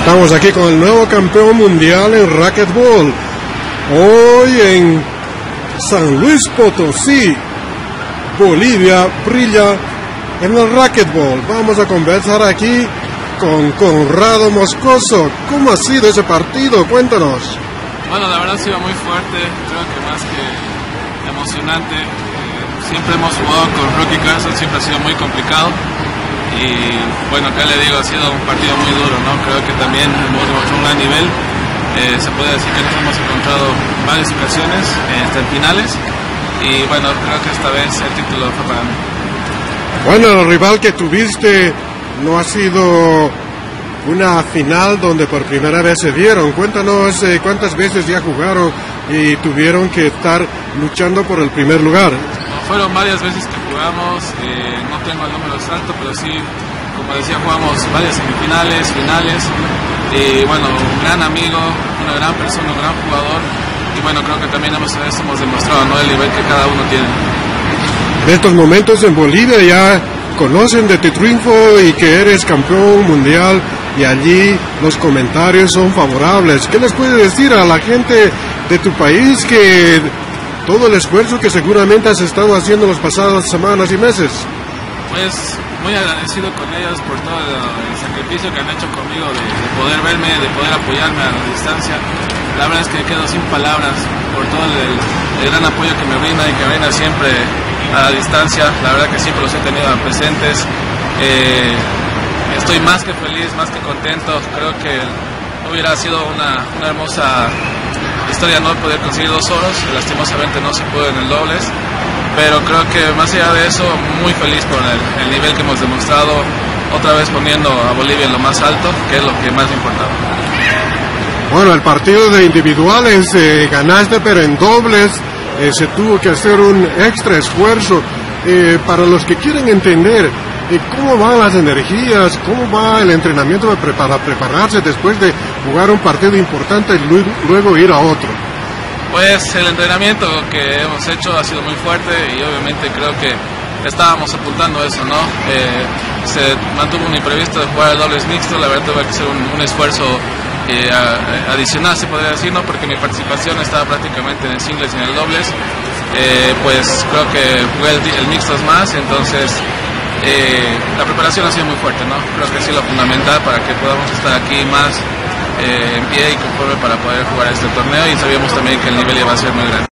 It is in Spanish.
Estamos aquí con el nuevo campeón mundial en racquetball. Hoy en San Luis Potosí, Bolivia, brilla en el racquetball. Vamos a conversar aquí con Conrado Moscoso. ¿Cómo ha sido ese partido? Cuéntanos. Bueno, la verdad ha sido muy fuerte, creo que más que emocionante. Siempre hemos jugado con Rocky Carson, siempre ha sido muy complicado. Y bueno, acá le digo, ha sido un partido muy duro, ¿no? Creo que también hemos demostrado un gran nivel. Se puede decir que nos hemos encontrado varias ocasiones, hasta en finales. Y bueno, creo que esta vez el título fue para mí. Bueno, el rival que tuviste no ha sido una final donde por primera vez se vieron. Cuéntanos cuántas veces ya jugaron y tuvieron que estar luchando por el primer lugar. Fueron varias veces que jugamos, no tengo el número exacto, pero sí, como decía, jugamos varias semifinales, finales. Y bueno, un gran amigo, una gran persona, un gran jugador. Y bueno, creo que también hemos demostrado, ¿no?, el nivel que cada uno tiene. En estos momentos en Bolivia ya conocen de tu triunfo y que eres campeón mundial, y allí los comentarios son favorables. ¿Qué les puedes decir a la gente de tu país que todo el esfuerzo que seguramente has estado haciendo las pasadas semanas y meses? Pues muy agradecido con ellos por todo el sacrificio que han hecho conmigo de poder verme, de poder apoyarme a la distancia. La verdad es que quedo sin palabras por todo el gran apoyo que me brinda y que brinda siempre a la distancia. La verdad que siempre los he tenido presentes. Estoy más que feliz, más que contento. Creo que hubiera sido una hermosa historia no poder conseguir 2 oros. Lastimosamente no se pudo en el dobles, pero creo que más allá de eso, muy feliz por el nivel que hemos demostrado, otra vez poniendo a Bolivia en lo más alto, que es lo que más importaba. Bueno, el partido de individuales ganaste, pero en dobles se tuvo que hacer un extra esfuerzo. Para los que quieren entender cómo van las energías, cómo va el entrenamiento para prepararse después de jugar un partido importante y luego ir a otro. Pues el entrenamiento que hemos hecho ha sido muy fuerte y obviamente creo que estábamos apuntando a eso, ¿no? Se mantuvo un imprevisto de jugar el dobles mixto. La verdad tuve que hacer un esfuerzo adicional, se podría decir, ¿no? Porque mi participación estaba prácticamente en el singles y en el dobles. Pues creo que jugué el mixto más, entonces la preparación ha sido muy fuerte, ¿no? Creo que ha sido lo fundamental para que podamos estar aquí más en pie y conforme para poder jugar este torneo, y sabíamos también que el nivel iba a ser muy grande.